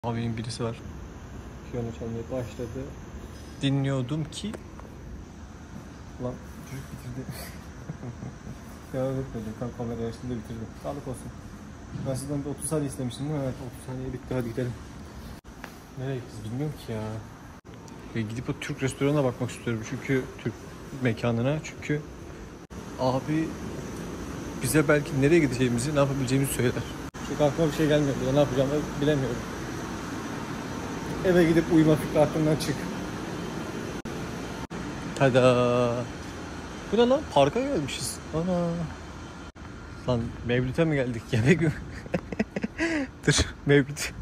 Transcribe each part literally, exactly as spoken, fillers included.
Abinin birisi var. Piyano çalmaya başladı. Dinliyordum ki... Lan çocuk bitirdi. Devam etmedi. Kan kamera yaşında bitirdi. Sağlık olsun. Ben sizden bir otuz saniye istemiştim değil mi? Evet, otuz saniye bitti. Hadi gidelim. Nereye gideceğiz bilmiyorum ki ya. Ve gidip o Türk restoranına bakmak istiyorum. Çünkü Türk mekanına. Çünkü abi bize belki nereye gideceğimizi, ne yapabileceğimizi söyler. Çünkü aklıma bir şey gelmiyor. Ne yapacağımı bilemiyorum. Eve gidip uyuma fikri aklımdan çık. Tada. Bu ne lan? Parka gelmişiz. Ana. Lan Mevlüt'e mi geldik? Yemek mi? Dur Mevlüt.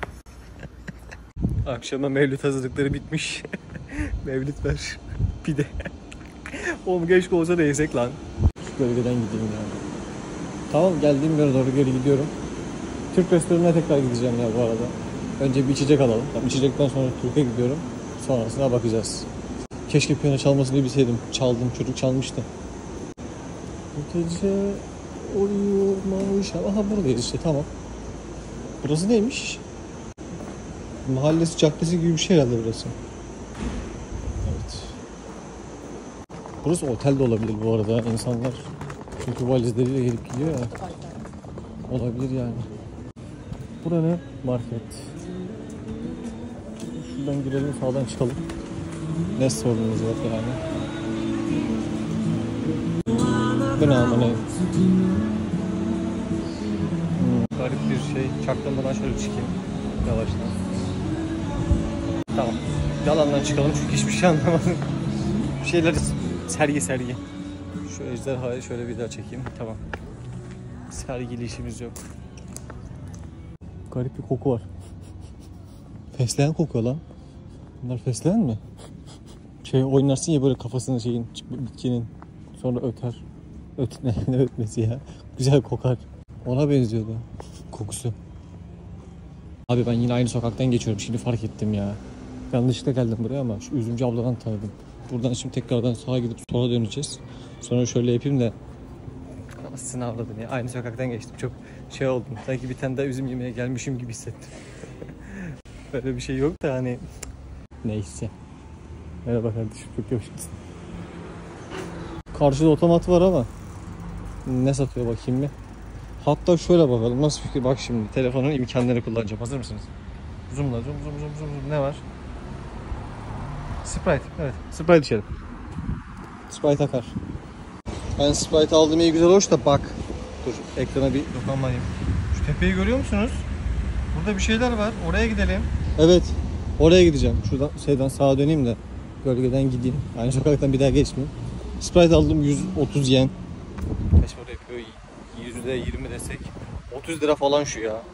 Akşama Mevlüt hazırlıkları bitmiş. Mevlüt ver. Pide. Oğlum keşke olsa da yesek lan. Şu bölgeden gideyim ya. Tamam, geldiğim yere doğru geri gidiyorum. Türk restoranına tekrar gideceğim ya bu arada. Önce bir içecek alalım. Tamam, içecekten sonra Türk'e gidiyorum. Sonrasına bakacağız. Keşke piyano çalmasını bilseydim. Çaldım, çocuk çalmıştı. Bu gece uyumamış. Aha buradayız işte, tamam. Burası neymiş? Mahallesi, caddesi gibi bir şey herhalde burası. Evet. Burası otel de olabilir bu arada. İnsanlar çünkü valizleriyle gelip gidiyor ya. Olabilir yani. Bura ne? Market. Şuradan girelim, sağdan çıkalım. Ne sorunumuz var yani? Bu ne ama ne? Hmm, garip bir şey. Çaktırmadan şöyle çıkayım. Yavaştan. Tamam. Yalandan çıkalım çünkü hiçbir şey anlamadım. Bir şeyler sergi sergi. Şu ejderhayı şöyle bir daha çekeyim. Tamam. Sergili işimiz yok. Garip bir koku var. Fesleğen kokuyor lan. Bunlar fesleğen mi? Şey oynarsın ya böyle kafasını şeyin, bitkinin sonra öter. Öt ne, ne ötmesi ya? Güzel kokar. Ona benziyordu kokusu. Abi ben yine aynı sokaktan geçiyorum. Şimdi fark ettim ya. Yanlışlıkla geldim buraya ama şu üzümcü abladan tanıdım. Buradan şimdi tekrardan sağa gidip sola döneceğiz. Sonra şöyle yapayım da sınavladım ya. Aynı sokaktan geçtim. Çok şey oldum. Sanki bir tane daha üzüm yemeye gelmişim gibi hissettim. Böyle bir şey yok da hani neyse. Merhaba kardeşim, çok yavaşsın. Karşıda otomat var ama ne satıyor bakayım bir. Hatta şöyle bakalım nasıl fikir. Bak şimdi telefonun imkanlarını kullanacağım. Hazır mısınız? Zoomla zoom zoom zoom zoom zoom. Ne var? Sprite. Evet. Sprite içelim. Sprite akar. Ben Sprite aldım, iyi güzel hoş da bak. Dur ekrana bir dokunmayayım. Şu tepeyi görüyor musunuz? Burada bir şeyler var. Oraya gidelim. Evet. Oraya gideceğim. Şuradan şeyden sağa döneyim de gölgeden gideyim. Aynı sokaktan bir daha geçmeyeyim. Sprite aldım yüz otuz yen. Kaç para yapıyor? yüzde yirmi desek. otuz lira falan şu ya.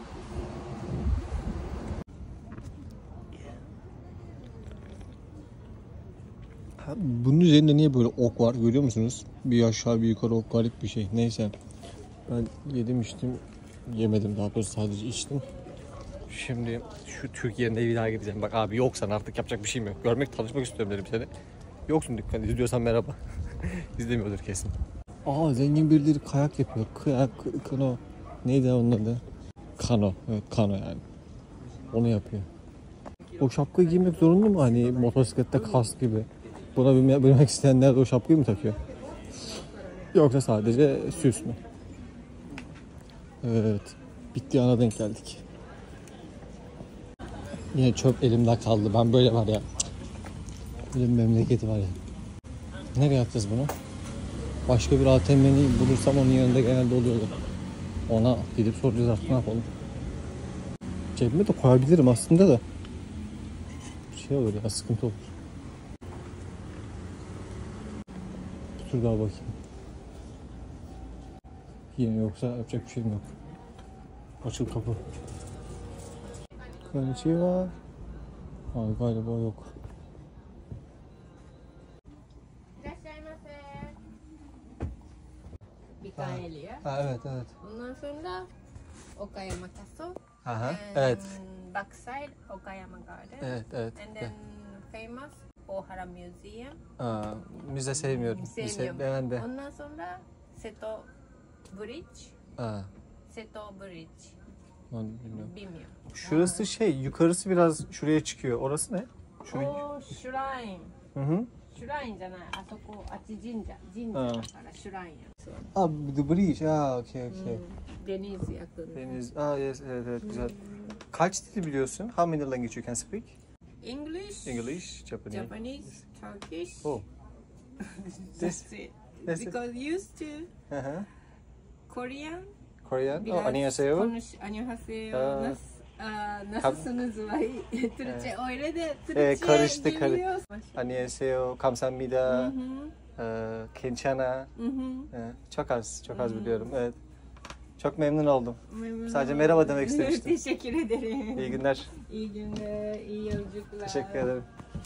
Bunun üzerinde niye böyle ok var görüyor musunuz? Bir aşağı bir yukarı ok, garip bir şey. Neyse. Ben yedim içtim. Yemedim daha doğrusu, sadece içtim. Şimdi şu Türkiye'de bir daha gideceğim. Bak abi yoksan artık yapacak bir şeyim yok. Görmek, tanışmak istiyorum dedim seni. Yoksun dükkan. İzliyorsan merhaba. İzlemiyordur kesin. Aa, zengin birileri kayak yapıyor. Kayak, kano. Neydi onun adı? Kano. Evet, kano yani. Onu yapıyor. O şapkayı giymek zorunda mı? Hani motosiklette kask gibi. Buna binmek, binmek isteyenler de o şapkayı mı takıyor? Yoksa sadece süs mü? Evet. Bitti, ana denk geldik. Yine çöp elimde kaldı. Ben böyle var ya. Böyle bir memleketi var ya. Nereye atacağız bunu? Başka bir A T M'ni bulursam onun yanında genelde oluyordu. Ona gidip soracağız artık, ne yapalım. Cebime de koyabilirim aslında da. Şey olur ya, sıkıntı olur. Bir tur daha bakayım. Yine yoksa yapacak bir şeyim yok. Açıl kapı. Böyle şey var. Abi galiba yok. Ha, evet evet. Ondan sonra Okayama Castle. Aha, evet. Backside Okayama Garden. Evet evet. And then famous Ohara Museum. Aa, müze sevmiyorum. Sevmiyorum. Müze, ben de. Ondan sonra Seto Bridge. Aa. Seto Bridge. Ben bilmiyorum. Bilmiyorum. Şurası şey, yukarısı biraz şuraya çıkıyor. Orası ne? Şurayı. O shrine. Hı hı. Shrine じゃない。あそこ、あっち神社。神社だからシュラインや。そう。 Ah, the bridge. Ah, okay, okay. Deniz yakın. Deniz. Ah, yes, evet, evet, güzel. Kaç dil biliyorsun? How many language you can speak? English, English, Japanese. Japanese, Turkish. Oh. That's it. That's it. Because used to Hı hı. Korean. Korean. Oh, Biraz annyeonghaseyo. konuş, annyeonghaseyo. Aa. Nas, aa, nasılsınız vay? Türkçe öyle de Türkçe Evet, karıştı, karı- biliyoruz. Annyeonghaseyo, kamsahamnida, Hı hı. eee, kenchana. Hı hı. Evet, çok az, çok az biliyorum. Evet. Çok memnun oldum. Memnun Sadece oldum. merhaba demek istemiştim. Teşekkür ederim. İyi günler. İyi günler, iyi yolculuklar. Teşekkür ederim.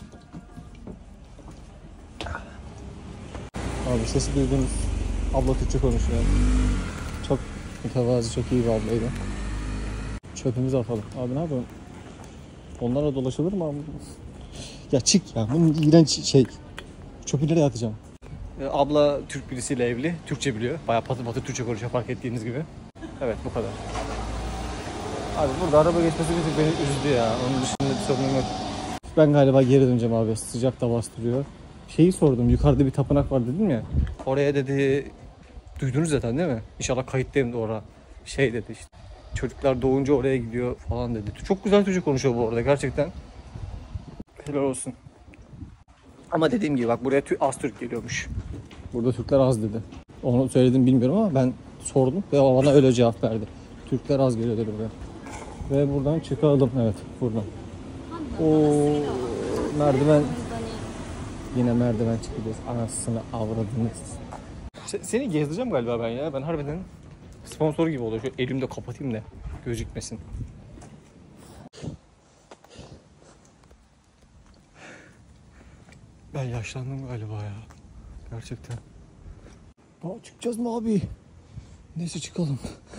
Abi sesi duydunuz. Abla Türkçe konuşuyor. Çok mütevazı, çok iyi bir ablaydı. Çöpümüzü atalım. Abi ne yapıyorsun? Onlarla dolaşılır mı abi? Ya çık ya. Bunun iğrenç şey. Çöpü nereye atacağım? Ee, abla Türk birisiyle evli. Türkçe biliyor. Bayağı patır patır Türkçe konuşuyor fark ettiğiniz gibi. Evet, bu kadar. Abi burada araba geçmesi bir tık beni üzdü ya. Onun dışında bir sorunum yok. Ben galiba geri döneceğim abi. Sıcak da bastırıyor. Şeyi sordum. Yukarıda bir tapınak var dedim ya. Oraya dedi... Duydunuz zaten değil mi? İnşallah kayıttayım da orada. Şey dedi işte. Çocuklar doğunca oraya gidiyor falan dedi. Çok güzel Türkçe konuşuyor bu arada gerçekten. Helal olsun. Ama dediğim gibi bak buraya az Türk geliyormuş. Burada Türkler az dedi. Onu söyledim bilmiyorum ama ben sordum ve bana öyle cevap verdi. Türkler az geliyor dedi buraya. Ve buradan çıkalım. Evet, buradan. O merdiven. Yine merdiven çıkacağız. Anasını avradınız. Seni gezdireceğim galiba ben ya. Ben harbiden sponsor gibi oluyor. Şöyle elimde kapatayım da gözükmesin. Ben yaşlandım galiba ya. Gerçekten. Aa, çıkacağız mı abi? Neyse çıkalım.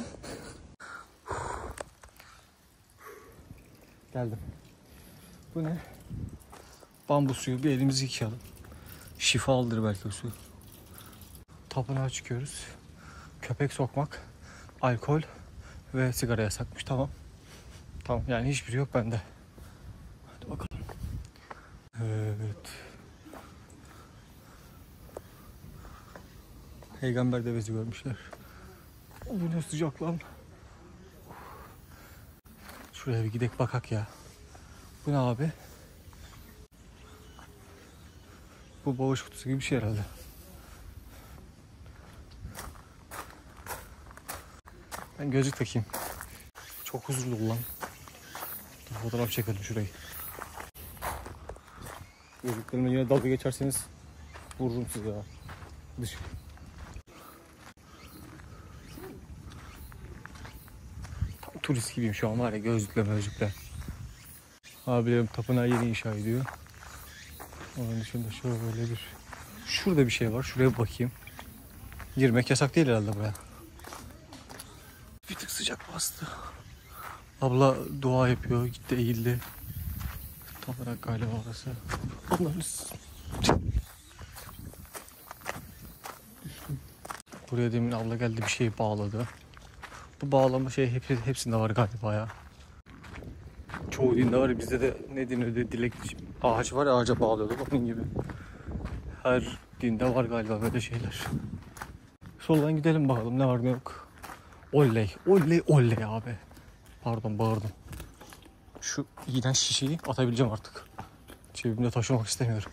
Geldim. Bu ne? Bambu suyu. Bir elimizi yıkayalım. Şifalıdır belki o su. Tapınağa çıkıyoruz. Köpek sokmak, alkol ve sigara yasakmış. Tamam. Tamam, yani hiçbiri yok bende. Hadi bakalım. Evet. Peygamber devesi görmüşler. Bu ne sıcak lan. Şuraya bir gidek bakak ya. Bu ne abi? Bu bağış kutusu gibi bir şey herhalde. Ben gözlük takayım. Çok huzurlu lan. Dur, fotoğraf çekelim şurayı. Gözlüklerimle yine dalga geçerseniz vururum sizi ya. Dış. Tam turist gibiyim şu an var ya, gözlükle gözlükle. Abilerim tapınağı yeni inşa ediyor. Onun dışında şöyle bir... Şurada bir şey var. Şuraya bir bakayım. Girmek yasak değil herhalde buraya. Bir tık sıcak bastı. Abla dua yapıyor. Gitti eğildi. Tam olarak galiba orası. Allah'ınız. Düştüm. Buraya demin abla geldi bir şey bağladı. Bu bağlama şey hep, hepsinde var galiba ya. Çoğu dinde var. Bizde de ne deniyor de dilek ağaç var, ağaca bağlıyordu onun gibi. Her dinde var galiba böyle şeyler. Soldan gidelim bakalım ne var ne yok. Oley, oley, oley abi. Pardon, bağırdım. Şu iğrenç şişeyi atabileceğim artık. Cebimde taşımak istemiyorum.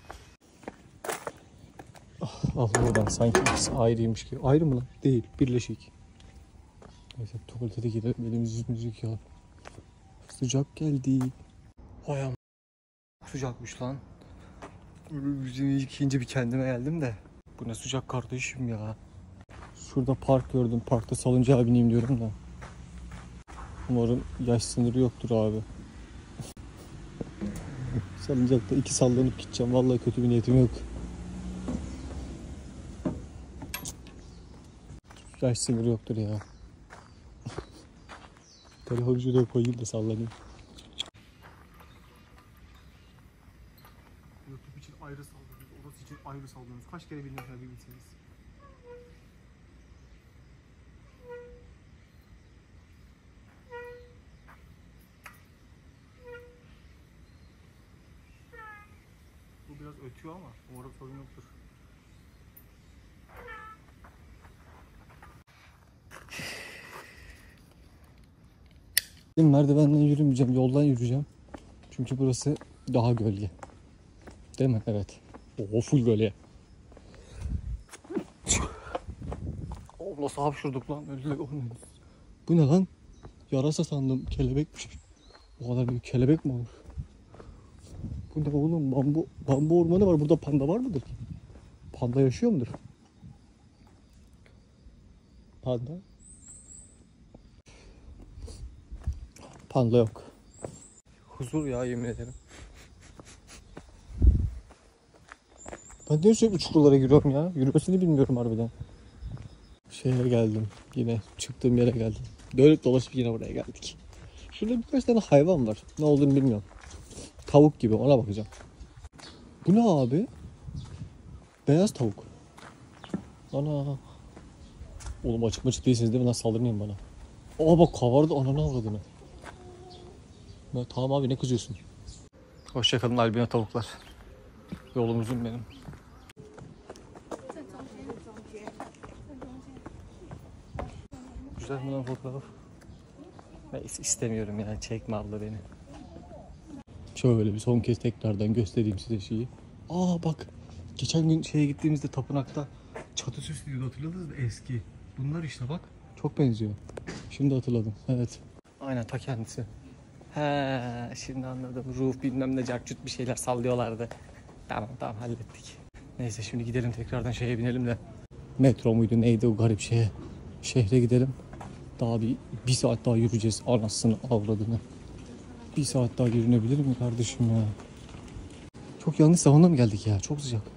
Ah, al buradan, sanki ikisi ayrıymış gibi. Ayrı mı lan? Değil, birleşik. Neyse tuvalete de gidelim, elimizi yüzümüzü yıkayalım. Sıcak geldi. Hay am... Sıcakmış lan. Yüzümü yıkayınca bir kendime geldim de. Bu ne sıcak kardeşim ya. Şurada park gördüm. Parkta salıncağa bineyim diyorum da. Umarım yaş sınırı yoktur abi. Salıncakta iki sallanıp gideceğim. Vallahi kötü bir niyetim yok. Yaş sınırı yoktur ya. Telefonu şuraya koyayım da sallanayım. YouTube için ayrı sallıyoruz. Orası için ayrı sallıyoruz. Kaç kere bilmiyorum bir bilseniz. biraz ötüyor ama umarım sorun yoktur. Merdivenden yürümeyeceğim, yoldan yürüyeceğim. Çünkü burası daha gölge. Değil mi? Evet. O full gölge. Oh, nasıl hapşurduk lan? Öyle. Bu ne lan? Yarasa sandım. Kelebekmiş. O kadar büyük kelebek mi olur? Bu ne oğlum? Bambu, bambu ormanı var. Burada panda var mıdır? Panda yaşıyor mudur? Panda? Panda yok. Huzur ya, yemin ederim. Ben niye sürekli çukurlara giriyorum ya? Yürümesini bilmiyorum harbiden. Şeye geldim. Yine çıktığım yere geldim. Dönüp dolaşıp yine buraya geldik. Şurada birkaç tane hayvan var. Ne olduğunu bilmiyorum. Tavuk gibi, ona bakacağım. Bu ne abi? Beyaz tavuk. Ana. Oğlum açık açık değilsiniz değil mi? Nasıl saldırmayın bana? Aa bak kavardı, ananı avradını. Ya, tamam abi, ne kızıyorsun? Hoşçakalın albino tavuklar. Yolum uzun benim. Güzel mi lan fotoğraf? Neyse, istemiyorum ya, çekme abla beni. Şöyle bir son kez tekrardan göstereyim size şeyi. Aa bak, geçen gün şeye gittiğimizde tapınakta çatı süslüyordu, hatırladınız mı? Eski. Bunlar işte bak, çok benziyor. Şimdi hatırladım, evet. Aynen ta kendisi. He, şimdi anladım. Ruh bilmem ne, carcut bir şeyler sallıyorlardı. Tamam tamam, hallettik. Neyse, şimdi gidelim tekrardan şeye binelim de. Metro muydu neydi o garip şeye. Şehre gidelim. Daha bir, bir saat daha yürüyeceğiz, anasını avradını. Bir saat daha yürünebilir mi kardeşim ya? Çok yanlış zamanda mı geldik ya? Çok sıcak.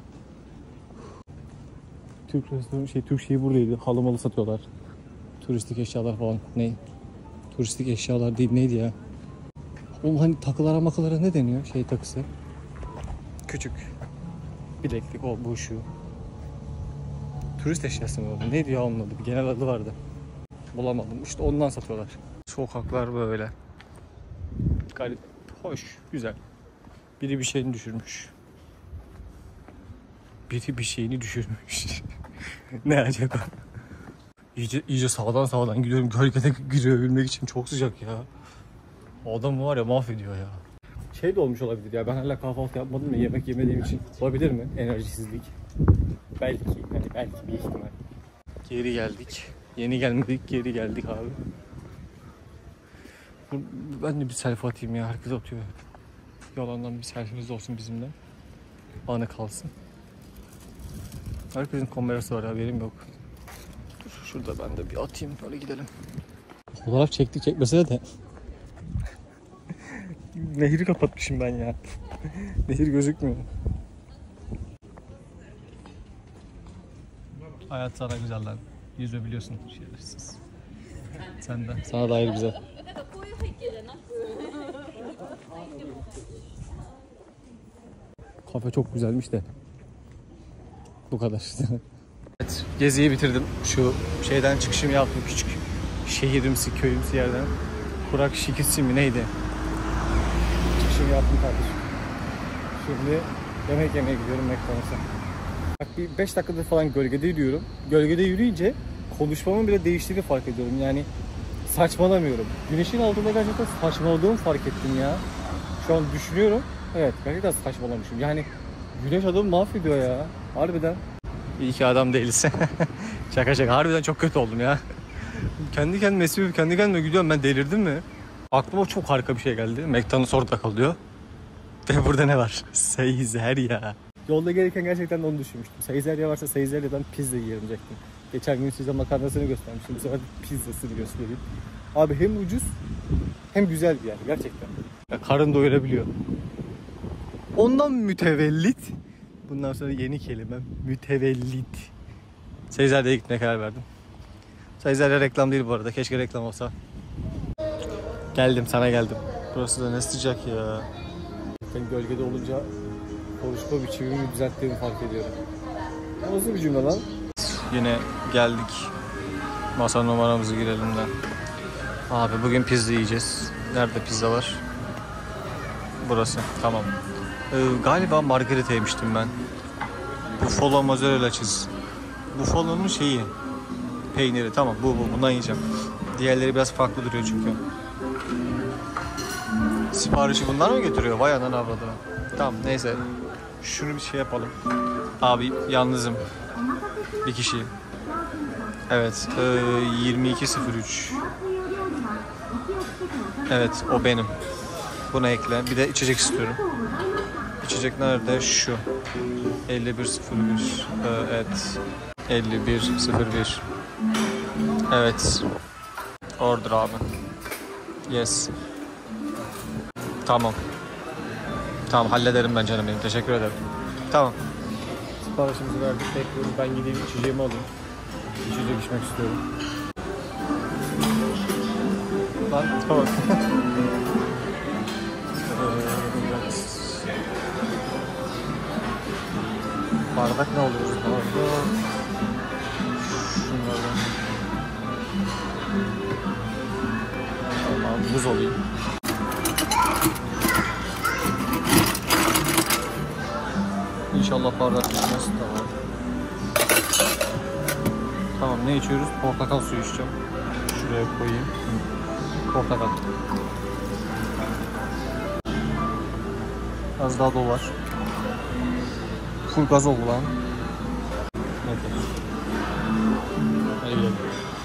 Türk restoranı, şey Türk şeyi buradaydı. Halı malı satıyorlar. Turistik eşyalar falan. Ne? Turistik eşyalar değil, neydi ya? Oğlum hani takılara makılara ne deniyor? Şey takısı. Küçük. Bileklik, o bu şu. Turist eşyası mı oldu? Neydi ya onun adı? Bir genel adı vardı. Bulamadım. İşte ondan satıyorlar. Sokaklar böyle. Garip, hoş, güzel. Biri bir şeyini düşürmüş. Biri bir şeyini düşürmüş. Ne acaba? İyice, iyice sağdan sağdan gidiyorum. Gölgede girebilmek için çok sıcak ya. O adam var ya, mahvediyor ya. Şey de olmuş olabilir ya. Ben hala kahvaltı yapmadım ya. Yemek yemediğim için. Olabilir mi? Enerjisizlik. Belki. Yani belki bir ihtimal. Geri geldik. Yeni gelmedik. Geri geldik abi. Ben de bir selfie atayım ya. Herkes atıyor. Yalandan bir selfie'miz olsun bizimle. Anı kalsın. Herkesin kamerası var, haberim yok. Dur şurada ben de bir atayım, böyle gidelim. Fotoğraf çektik çekmesine de. Nehri kapatmışım ben ya. Nehir gözükmüyor. Hayat sana güzel lan. Yüzme biliyorsun. Şerefsiz. Sen de. Sana da ayrı güzel. Kafe çok güzelmiş de. Bu kadar. Evet, geziyi bitirdim. Şu şeyden çıkışımı yaptım, küçük şehrimsi, köyümsü yerden. Kurak Şikitsi mi neydi? Çıkışımı yaptım kardeşim. Şimdi yemek yemeye gidiyorum McDonald's'a. Bak bir beş dakikadır falan gölgede yürüyorum. Gölgede yürüyünce konuşmamın bile değiştiğini fark ediyorum. Yani saçmalamıyorum. Güneşin altında gerçekten saçmaladığımı fark ettim ya. Şu an düşünüyorum. Evet, gerçekten saçmalamışım. Yani güneş adamı mahvediyor ya. Harbiden. İyi ki adam değiliz. Şaka şaka. Harbiden çok kötü oldum ya. Kendi kendime esmiyorum, kendi kendime gülüyorum. Ben delirdim mi? Aklıma çok harika bir şey geldi. McDonald's orada kalıyor. Ve burada ne var? Seizerya. Yolda gelirken gerçekten onu düşünmüştüm. Seizerya varsa Seizerya'dan pizza yiyecektim. Geçen gün size makarnasını göstermiştim. Bu sefer pizzasını göstereyim. Abi hem ucuz hem güzel bir yer gerçekten. Ya karın doyurabiliyor. Ondan mütevellit. Bundan sonra yeni kelime mütevellit. Seizerya'ya gitmeye karar verdim. Seizerya reklam değil bu arada. Keşke reklam olsa. Geldim, sana geldim. Burası da ne sıcak ya. Ben gölgede olunca konuşma biçimimi düzelttiğimi fark ediyorum. Nasıl bir cümle lan? Yine geldik. Masa numaramızı girelim de. Abi bugün pizza yiyeceğiz. Nerede pizza var? Burası. Tamam. Ee, galiba margarita yemiştim ben. Buffalo mozzarella cheese. Buffalo'nun şeyi. Peyniri. Tamam bu bu. Bundan yiyeceğim. Diğerleri biraz farklı duruyor çünkü. Siparişi bunlar mı getiriyor? Vay anan avradına. Tamam neyse. Şunu bir şey yapalım. Abi yalnızım. Bir kişi. Evet. E, yirmi iki sıfır üç. Evet o benim. Buna ekle. Bir de içecek istiyorum. İçecek nerede? Şu. elli bir sıfır bir. Evet. elli bir sıfır bir. Evet. Order abi. Yes. Tamam. Tamam hallederim ben canım benim. Teşekkür ederim. Tamam. Siparişimizi verdik. Bekliyoruz. Ben gideyim içeceğimi alayım. İçecek içmek istiyorum. Lan tamam. Bardak ne oluyoruz? Bardak. Şunlardan. Tamam, buz olayım. İnşallah bardak düşmez. Tamam. Tamam ne içiyoruz? Portakal suyu içeceğim. Şuraya koyayım. Portakal. Az daha dolar. Full gaz oldu lan. Evet. Hadi gidelim.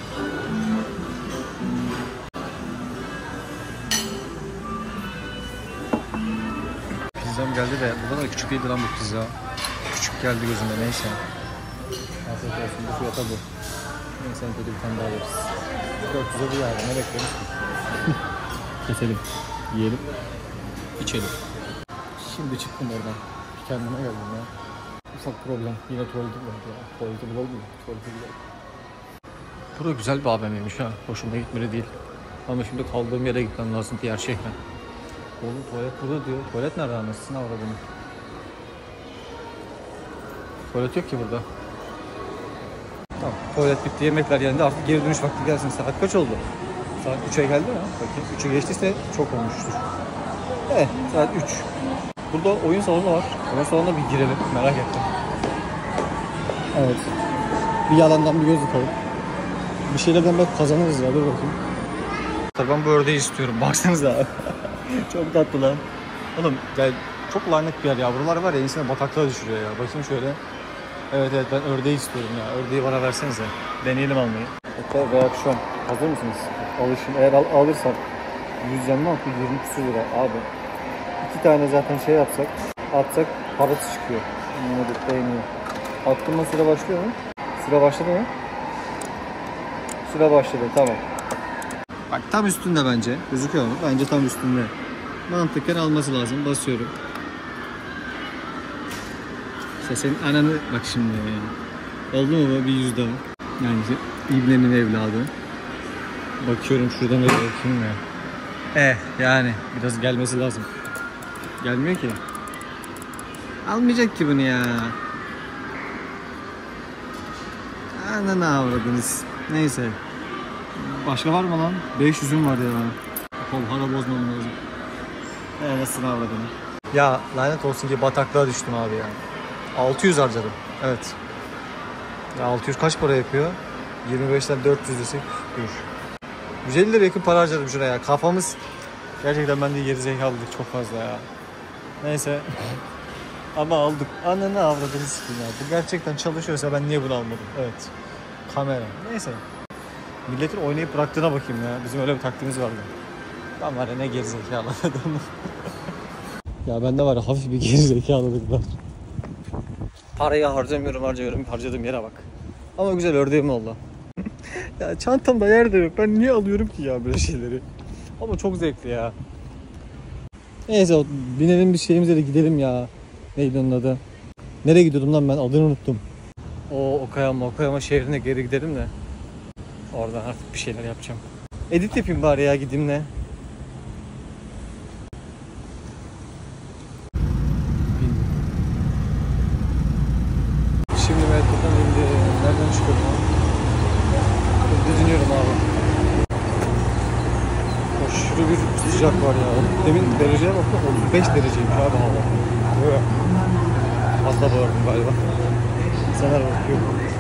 Pizzam geldi de bu kadar küçük değildi lan bu pizza. Küçük geldi gözüme neyse. Afiyet olsun bu fiyata bu. Neyse kötü bir tane daha yeriz. dört yüze bu yani ne bekliyoruz ki? Keselim, yiyelim, içelim. Şimdi çıktım oradan. Kendime geldim ya. Ufak problem. Yine tuvaleti bulalım ya. Tuvaleti bulalım mı? Tuvaleti bulalım. Burada güzel bir A V M'ymiş ha. Hoşuma gitmedi değil. Ama şimdi kaldığım yere gitmem lazım diğer şehre. Oğlum tuvalet burada diyor. Tuvalet nerede anasını avradını? Tuvalet yok ki burada. Tamam. Tuvalet bitti. Yemekler yerinde. Artık geri dönüş vakti gelsin. Saat kaç oldu? Saat üçe geldi mi? Bakayım. üçe geçtiyse çok olmuştur. Evet. Saat üç. Burada oyun salonu var. Oyun salonuna bir girelim. Merak ettim. Evet. Bir yalandan bir göz atalım. Bir şeylerden belki kazanırız ya. Dur bakayım. Tabii ben bu ördeği istiyorum. Baksanıza abi. Çok tatlı lan. Oğlum gel. Çok lanet bir yer ya. Buralar var ya insana bataklığa düşürüyor ya. Bakayım şöyle. Evet evet ben ördeği istiyorum ya. Ördeği bana versenize. Deneyelim almayı. Hatta reaksiyon. Hazır mısınız? Alışın. Eğer al alırsam yüz yanına atı yirmi küsur lira abi. İki tane zaten şey yapsak, atsak parası çıkıyor. Anladık, beğeniyor. Attığımda süre başlıyor mu? Süre başladı mı? Süre başladı, tamam. Bak tam üstünde bence. Gözüküyor mu? Bence tam üstünde. Mantıken alması lazım. Basıyorum. İşte senin ananı bak şimdi. Oldu mu bu? Bir yüz daha. Yani İbne'nin evladı. Bakıyorum şuradan da bakayım ya. Eh yani biraz gelmesi lazım. Gelmiyor ki. Almayacak ki bunu ya. Ananı avradınız. Neyse. Başka var mı lan? beş yüzüm var ya. Kol hara bozmam lazım. Eee nasıl avradını. Ya lanet olsun ki bataklığa düştüm abi ya. altı yüz harcadım. Evet. Ya altı yüz kaç para yapıyor? yirmi beşten dört yüz desek. Dur. yüz elli lira yakın para harcadım şuraya. Kafamız gerçekten ben de gerizekalıydık çok fazla ya. Neyse. Ama aldık. Ananı avradını sikim ya. Bu gerçekten çalışıyorsa ben niye bunu almadım? Evet. Kamera. Neyse. Milletin oynayıp bıraktığına bakayım ya. Bizim öyle bir taktiğimiz vardı. Ben var ya ne gerizekalı adamım. Ya bende var ya hafif bir gerizekalılık var. Parayı harcamıyorum harcıyorum. Harcadığım yere bak. Ama güzel ördeğim oldu. Ya çantamda yer de yok. Ben niye alıyorum ki ya böyle şeyleri? Ama çok zevkli ya. Neyse binelim bir şeyimize de gidelim ya. Neydi onun adı? Nereye gidiyordum lan ben? Adını unuttum. O Okayama Okayama şehrine geri gidelim de. Oradan artık bir şeyler yapacağım. Edit yapayım bari ya gideyim ne? Şimdi metrodan indi. Nereden çıkıyorum abi? Dinliyorum abi. Aşırı bir sıcak var ya. Demin dereceye baktım otuz beş dereceymiş abi hava. Böyle. Fazla bağırdım galiba. İnsanlar bakıyor.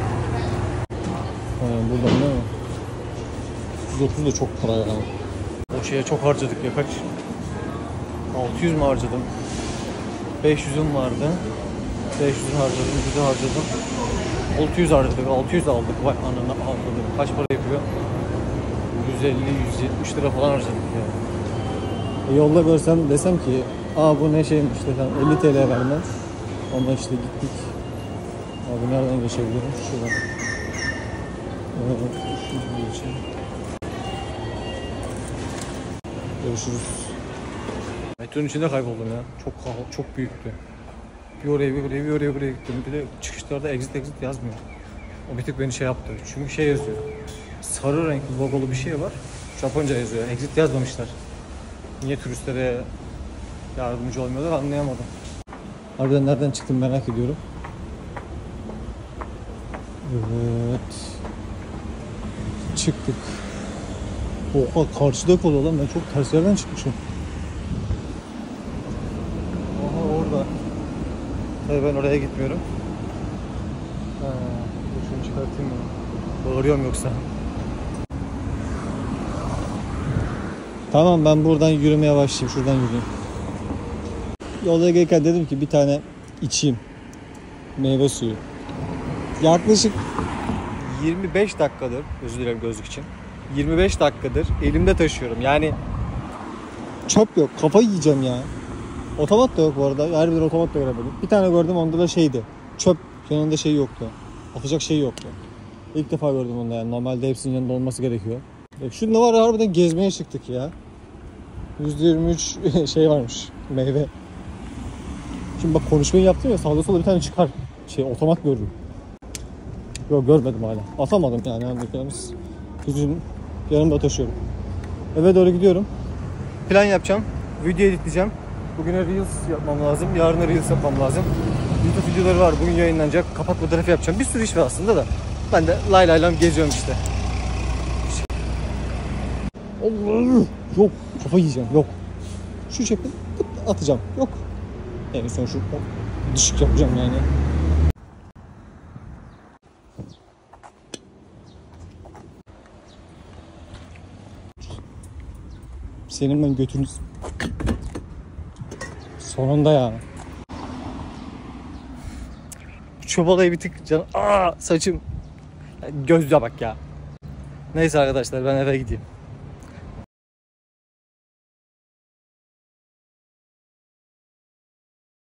Ha, buradan değil mi? yüz otuz da çok para yani. O şeye çok harcadık ya, kaç? altı yüz mü harcadım? beş yüzüm vardı. beş yüz harcadım, yüzü harcadım. altı yüz harcadık, altı yüz aldık. Vay anana aldık. Kaç para yapıyor? yüz elli yüz yetmiş lira falan harcadık ya. E yolda görsem desem ki, aa bu ne şeymiş desem elli T L vermez. Ondan işte gittik. Abi nereden geçebilirim? Şuradan. Evet, şuradan geçeyim. Görüşürüz. Metronun içinde kayboldum ya. Çok çok büyüktü. Bir oraya bir oraya bir oraya buraya gittim. Bir de çıkışlarda exit exit yazmıyor. O bir tık beni şey yaptı. Çünkü şey yazıyor. Sarı renkli logolu bir şey var. Japonca yazıyor. Exit yazmamışlar. Niye turistlere yardımcı olmuyorlar anlayamadım. Harbiden nereden çıktım merak ediyorum. Evet. Çıktık. Oha karşıda kolu lan, ben çok ters yerden çıkmışım. Aha orada. Tabii ben oraya gitmiyorum. Ha, şunu çıkartayım mı? Bağırıyorum yoksa. Tamam, ben buradan yürümeye başlayayım. Şuradan yürüyeyim. Yolda gelirken dedim ki bir tane içeyim. Meyve suyu. Yaklaşık yirmi beş dakikadır, özür dilerim gözlük için. yirmi beş dakikadır elimde taşıyorum. Yani çöp yok. Kafayı yiyeceğim ya. Otomat da yok bu arada. Her bir otomat da göremedim. Bir tane gördüm, onda da şeydi. Çöp yanında şey yoktu. Atacak şey yoktu. İlk defa gördüm onda yani. Normalde hepsinin yanında olması gerekiyor. Şunda var ya, harbiden gezmeye çıktık ya. yüzde yirmi üç şey varmış. Meyve. Şimdi bak konuşmayı yaptım ya, sağda solda bir tane çıkar. Şey otomat gördüm. Yok görmedim hala. Atamadım yani. Anlayacağınız. Yüzüm yanımda taşıyorum. Eve doğru gidiyorum. Plan yapacağım. Video editleyeceğim. Bugüne Reels yapmam lazım. Yarına Reels yapmam lazım. YouTube videoları var. Bugün yayınlanacak. Kapak fotoğrafı yapacağım. Bir sürü iş var aslında da. Ben de lay lay lam geziyorum işte. Allah! Yok. Kafa yiyeceğim. Yok. Şu çektim. Atacağım. Yok. En son şu düşük yapacağım yani. Senin ben götünüz. Sonunda ya. Çöp olayı bir tık can. Aa saçım. Gözle bak ya. Neyse arkadaşlar, ben eve gideyim.